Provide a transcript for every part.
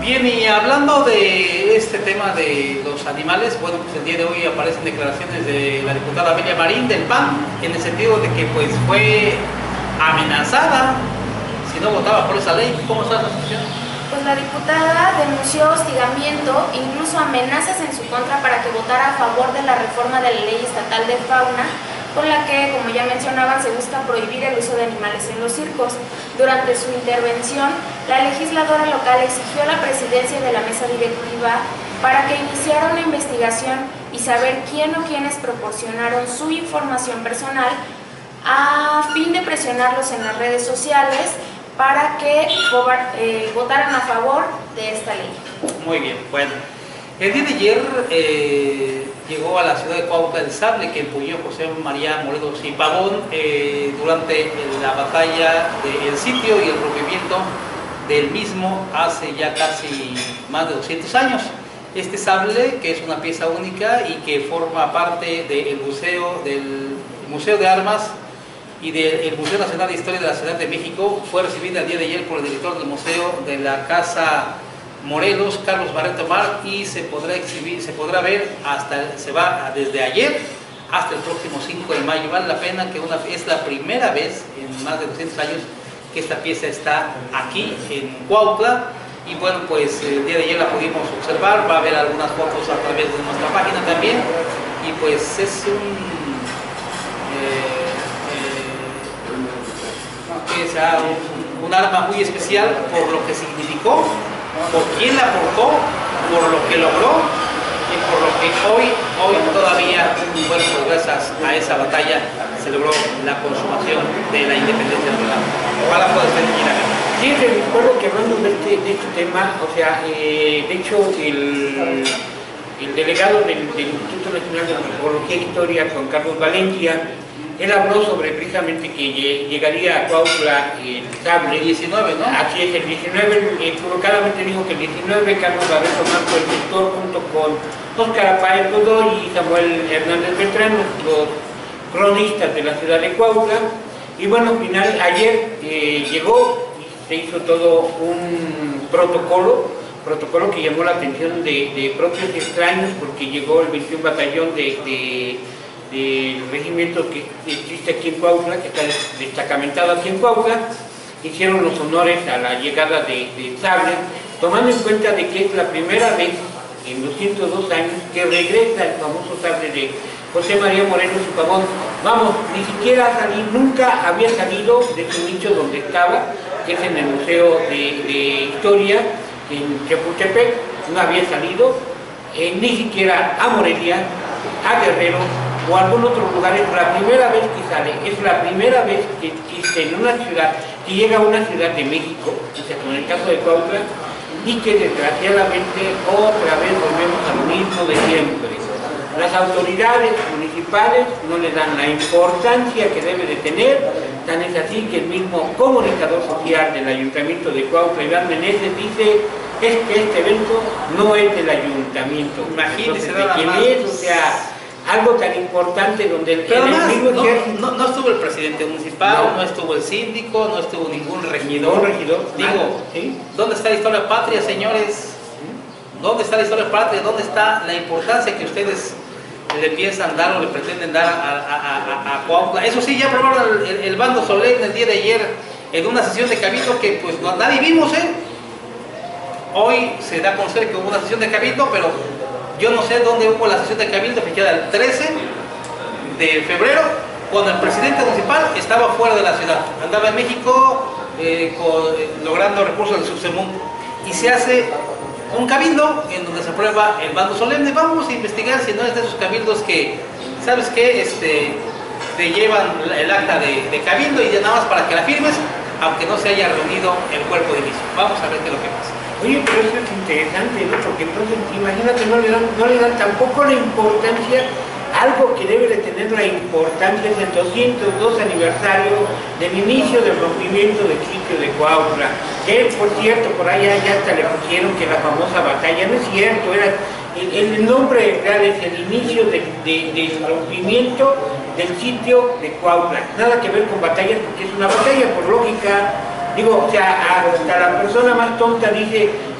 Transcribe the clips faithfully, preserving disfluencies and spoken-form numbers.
Bien, y hablando de este tema de los animales, bueno, pues el día de hoy aparecen declaraciones de la diputada Amelia Marín del P A N, en el sentido de que pues fue amenazada si no votaba por esa ley. ¿Cómo está la situación? Pues la diputada denunció hostigamiento, incluso amenazas en su contra para que votara a favor de la reforma de la ley estatal de fauna, con la que, como ya mencionaban, se busca prohibir el uso de animales en los circos. Durante su intervención, la legisladora local exigió a la presidencia de la mesa directiva para que iniciara una investigación y saber quién o quiénes proporcionaron su información personal a fin de presionarlos en las redes sociales para que eh, votaran a favor de esta ley. Muy bien, bueno. El día de ayer eh, llegó a la ciudad de Cuautla el sable que empuñó José María Morelos y Pavón eh, durante la batalla del sitio y el rompimiento del mismo hace ya casi más de doscientos años. Este sable, que es una pieza única y que forma parte del museo, del Museo de Armas y del Museo Nacional de Historia de la Ciudad de México, fue recibida el día de ayer por el director del museo de la Casa Morelos, Carlos Barreto Mar, y se podrá exhibir, se podrá ver hasta, se va desde ayer hasta el próximo cinco de mayo. Vale la pena, que una, es la primera vez en más de doscientos años que esta pieza está aquí en Cuautla, y bueno, pues el día de ayer la pudimos observar. Va a haber algunas fotos a través de nuestra página también, y pues es un eh, eh, que sea un, un arma muy especial por lo que significó, por quién la aportó, por lo que logró y por lo que hoy, hoy todavía, bueno, pues gracias a esa batalla se logró la consumación de la independencia del Estado. Ojalá puedas venir acá. Sí, te recuerdo que hablando de este, de este tema, o sea, eh, de hecho el, el delegado del, del Instituto Nacional de Antropología e Historia, Juan Carlos Valencia, él habló sobre precisamente que llegaría a Cuautla el sable. El diecinueve, ¿no? Así es, el diecinueve, equivocadamente dijo que el diecinueve, Carlos Barreto Marco, el gestor, junto con Óscar Apáez Godoy y Samuel Hernández Beltrán, los cronistas de la ciudad de Cuautla. Y bueno, al final, ayer eh, llegó y se hizo todo un protocolo, protocolo que llamó la atención de, de propios extraños, porque llegó el veintiún Batallón de, de del regimiento que existe aquí en Cuautla, que está destacamentado aquí en Cuautla. Hicieron los honores a la llegada de, de sable, tomando en cuenta de que es la primera vez en doscientos dos años que regresa el famoso sable de José María Morelos y Pavón. Vamos, ni siquiera salí, nunca había salido de su nicho donde estaba, que es en el Museo de, de Historia en Chapultepec. No había salido eh, ni siquiera a Morelia, a Guerrero o algún otro lugar. Es la primera vez que sale, es la primera vez que existe en una ciudad, que llega a una ciudad de México, o sea, como en el caso de Cuautla, y que desgraciadamente otra vez volvemos a lo mismo de siempre. Las autoridades municipales no le dan la importancia que debe de tener, tan es así que el mismo comunicador social del Ayuntamiento de Cuautla, Iván Meneses, dice es que este evento no es del Ayuntamiento. Imagínese, ¿de quién es? O sea, algo tan importante donde el, pero el además, mismo no, ejército... no, no estuvo el presidente municipal, no. no estuvo el síndico, no estuvo ningún regidor. ¿Un regidor? Digo, Ah, ¿sí? ¿dónde está la historia patria, señores? ¿Dónde está la historia patria? ¿Dónde está la importancia que ustedes le piensan dar o le pretenden dar a, a, a, a Cuautla? Eso sí, ya aprobaron el, el, el bando solemne el día de ayer en una sesión de cabildo que pues no, nadie vimos, ¿eh? Hoy se da a conocer que hubo una sesión de cabildo, pero yo no sé dónde hubo la sesión de cabildo, fechada el trece de febrero, cuando el presidente municipal estaba fuera de la ciudad. Andaba en México eh, con, eh, logrando recursos del subsemundo. Y se hace un cabildo en donde se aprueba el bando solemne. Vamos a investigar si no es de esos cabildos que, ¿sabes qué? Este, te llevan el acta de, de cabildo y ya nada más para que la firmes, aunque no se haya reunido el cuerpo de inicio. Vamos a ver qué es lo que pasa. Oye, pero eso es interesante, ¿no? Porque entonces, imagínate, no le dan, no le dan tampoco la importancia, algo que debe de tener la importancia, es el doscientos dos aniversario del inicio del rompimiento del sitio de Cuautla, que por cierto, por allá ya hasta le pusieron que la famosa batalla, no es cierto, era, el, el nombre real es el inicio de, de, del rompimiento del sitio de Cuautla, nada que ver con batallas, porque es una batalla por lógica. Digo, o sea, hasta la persona más tonta dice,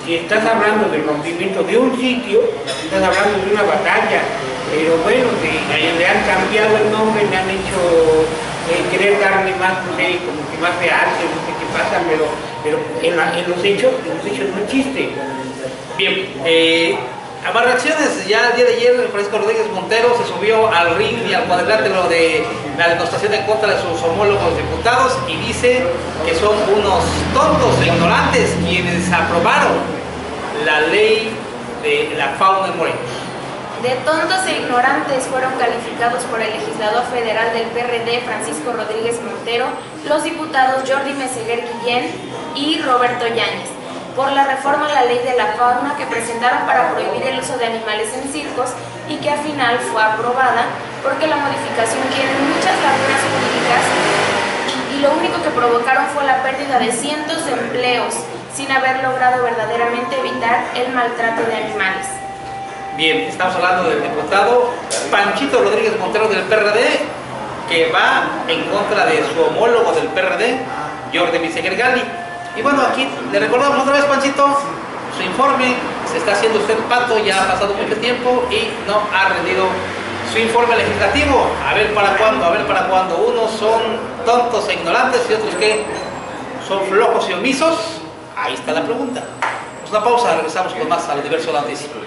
si estás hablando del rompimiento de un sitio, estás hablando de una batalla, pero bueno, le, le han cambiado el nombre, le han hecho eh, querer darle más, no sé, como que más realce, no sé qué pasa, pero, pero en, la, en los hechos, en los hechos no existe. Bien, eh, a más reacciones, ya el día de ayer Francisco Rodríguez Montero se subió al ring y al cuadrilátero de la demostración en contra de sus homólogos diputados y dice que son unos tontos e ignorantes quienes aprobaron la ley de la fauna en Morelos. De tontos e ignorantes fueron calificados por el legislador federal del P R D, Francisco Rodríguez Montero, los diputados Jordi Meseguer Guillén y Roberto Yáñez, por la reforma a la ley de la fauna que presentaron para prohibir el uso de animales en circos y que al final fue aprobada porque la modificación tiene muchas lagunas jurídicas y lo único que provocaron fue la pérdida de cientos de empleos sin haber logrado verdaderamente evitar el maltrato de animales. Bien, estamos hablando del diputado Panchito Rodríguez Montero del P R D, que va en contra de su homólogo del P R D, Jordi Meseguer Gali. Y bueno, aquí le recordamos otra vez, Panchito, su informe, se está haciendo usted pato, ya ha pasado mucho tiempo y no ha rendido su informe legislativo. A ver para cuándo, a ver para cuándo. Unos son tontos e ignorantes y otros que son flojos y omisos. Ahí está la pregunta. Pues una pausa, regresamos con más al Universo de la Noticia.